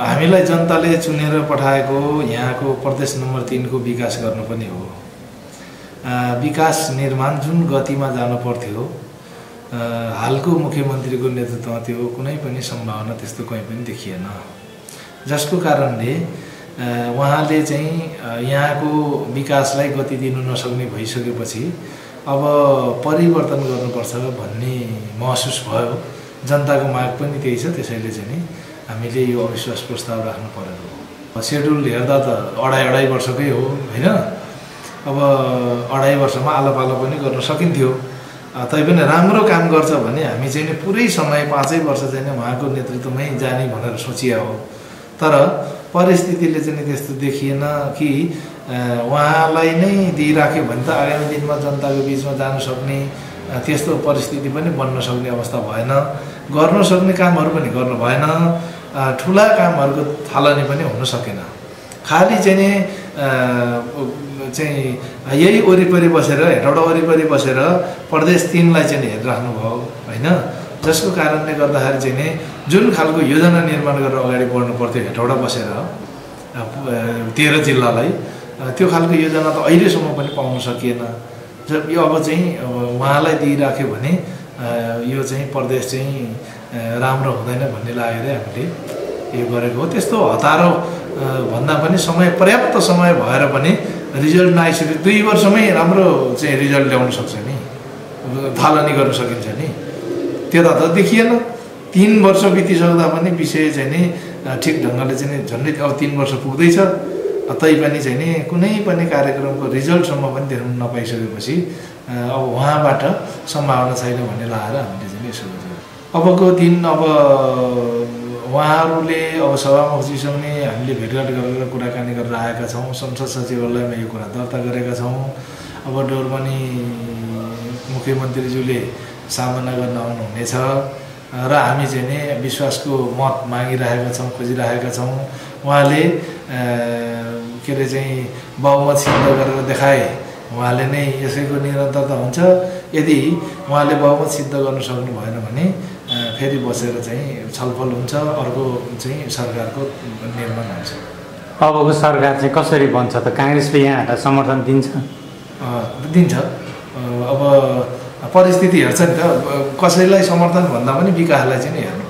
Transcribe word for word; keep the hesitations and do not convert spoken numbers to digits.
हामीलाई जनताले चुनेर पठाएको यहाँको प्रदेश नम्बर तीन को विकास गर्नु पनि हो। विकास निर्माण जुन गतिमा जानु पर्थ्यो हालको मुख्यमन्त्रीको नेतृत्वमा त्यो कुनै पनि सम्भावना त्यस्तो कहीँ पनि देखिएन, जसको कारणले उहाँले चाहिँ यहाँको विकासलाई गति दिनु नसक्ने भइसकेपछि अब परिवर्तन गर्नुपर्छ भन्ने महसुस भयो। जनताको माग पनि त्यही छ, त्यसैले चाहिँ नि हामीले यो अविश्वास प्रस्ताव राख्नु परेको हो। सेड्युल हेर्दा त अढाई अढाई वर्षकै हो हैन। अब अढाई वर्षमा आलोपालो पनि गर्न सकिन्थ्यो, तैपनि राम्रो काम गर्छ भने हामी चाहिँ नि पुरै समय पाँचै वर्ष चाहिँ नि उहाँको नेतृत्वमै जाने भनेर सोचिया हो। तर परिस्थितिले चाहिँ त्यस्तो देखिएन कि उहाँलाई नै दिइराख्यो भने त आगामी दिनमा जनताको बिचमा जान सक्ने त्यस्तो परिस्थिति पनि बन्न सक्ने अवस्था भएन। गर्न सक्ने कामहरू पनि गर्नु भएन, ठुला कामहरूको थालनी पनि हुन सकेन। खालि चाहिँ नि चाहिँ यही वरिपरि बसेर हेटौडा वरिपरि बसेर प्रदेश तीनलाई चाहिँ हेरिराख्नु भयो हैन, जसको कारणले गर्दाखेरि चाहिँ नि जुन खालको योजना निर्माण गरेर अगाडि बढ्नु पर्थ्यो हेटौडा बसेर तेह्र जिल्लालाई, त्यो खालको योजना त अहिलेसम्म पनि पाउन सकिएन। जब यो अब चाहिँ उहाँलाई दिइराख्यो भने यो चाहिँ प्रदेश चाहिँ राम्रो हुँदैन भन्ने लागेर हामीले यो गरेको हो। त्यस्तो हतारो भन्दा पनि समय पर्याप्त समय भएर पनि रिजल्ट नआइसक्यो, दुई वर्षमै राम्रो चाहिँ रिजल्ट ल्याउन सक्छ नि, थालनी गर्न सकिन्छ नि, त्यता त देखिएन। तीन वर्ष बितिसक्दा पनि विषय चाहिँ नि ठिक ढङ्गले चाहिँ झन्डै अब तीन वर्ष पुग्दैछ, तैपनि चाहिँ नि कुनै पनि कार्यक्रमको रिजल्टसम्म पनि देख्न नपाइसकेपछि अब उहाँबाट सम्भावना छैन भन्ने लागेर हामीले चाहिँ यसो गर्छौँ। अबको दिन अब उहाँहरूले अब सभामुखजीसँग नै हामीले भेटघाट गरेर कुराकानी गरेर आएका छौँ। संसद सचिवालयमा यो कुरा दर्ता गरेका छौँ। अब डोरमनी मुख्यमन्त्रीज्यूले सामना गर्न आउनुहुनेछ र हामी चाहिँ नि विश्वासको मत मागिरहेका छौँ, खोजिरहेका छौँ। उहाँले के अरे चाहिँ बहुमत सिद्ध गरेर देखाए उहाँले नै यसैको निरन्तरता हुन्छ। यदि उहाँले बहुमत सिद्ध गर्न सक्नु भएन भने फेरि बसेर चाहिँ छलफल हुन्छ, अर्को चाहिँ सरकारको निर्माण हुन्छ। अबको सरकार चाहिँ कसरी बन्छ त? काङ्ग्रेसले यहाँहरूलाई समर्थन दिन्छ दिन्छ अब परिस्थिति हेर्छ नि त, कसैलाई समर्थन भन्दा पनि विकासलाई चाहिँ हेर्नु